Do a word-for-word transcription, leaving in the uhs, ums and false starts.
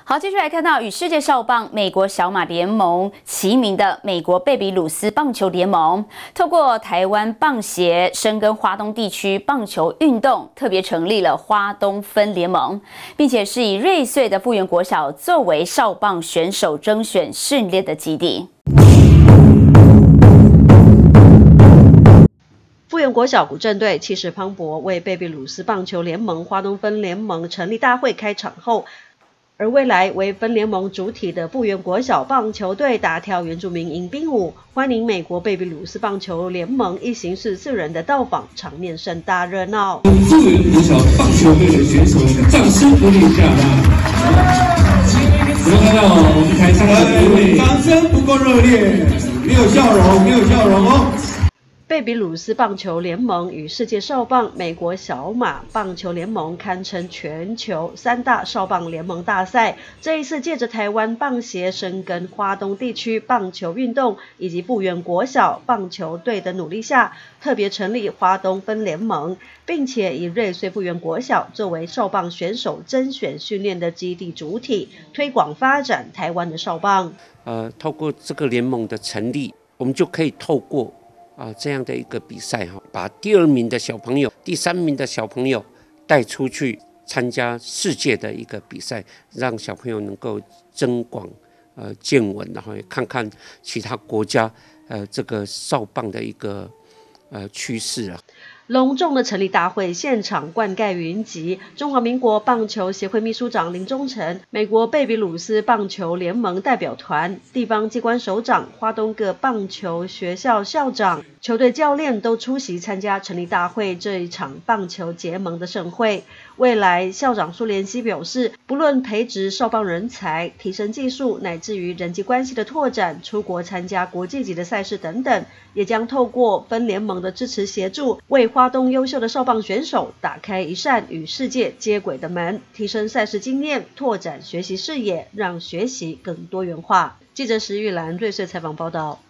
好，继续来看到与世界少棒美国小马联盟齐名的美国贝比鲁斯棒球联盟，透过台湾棒协深耕花东地区棒球运动，特别成立了花东分联盟，并且是以瑞穗的富源国小作为少棒选手甄选训练的基地。 富源国小古镇队气势磅礴，为贝比鲁斯棒球联盟花东分联盟成立大会开场后，而未来为分联盟主体的富源国小棒球队打跳原住民迎宾舞，欢迎美国贝比鲁斯棒球联盟一行十四人的到访，场面盛大热闹。 富源国小棒球队的选手们，掌声鼓励一下吧！我们看到我们台上的一位，掌声不够热烈，没有笑容，没有笑容哦。 贝比鲁斯棒球联盟与世界少棒美国小马棒球联盟堪称全球三大少棒联盟大赛。这一次借着台湾棒协深耕花东地区棒球运动以及富源国小棒球队的努力下，特别成立花东分联盟，并且以瑞穗富源国小作为少棒选手甄选训练的基地主体，推广发展台湾的少棒。 呃，透过这个联盟的成立，我们就可以透过 啊，这样的一个比赛哈，把第二名的小朋友、第三名的小朋友带出去参加世界的一个比赛，让小朋友能够增广呃见闻，然后也看看其他国家呃这个少棒的一个呃趋势啊。 隆重的成立大会现场灌溉云集，中华民国棒球协会秘书长林忠诚、美国贝比鲁斯棒球联盟代表团、地方机关首长、花东各棒球学校校长、球队教练都出席参加成立大会这一场棒球结盟的盛会。未来校长苏连熙表示，不论培植少棒人才、提升技术，乃至于人际关系的拓展、出国参加国际级的赛事等等，也将透过分联盟的支持协助，为 花东优秀的少棒选手打开一扇与世界接轨的门，提升赛事经验，拓展学习视野，让学习更多元化。记者石玉兰瑞穗采访报道。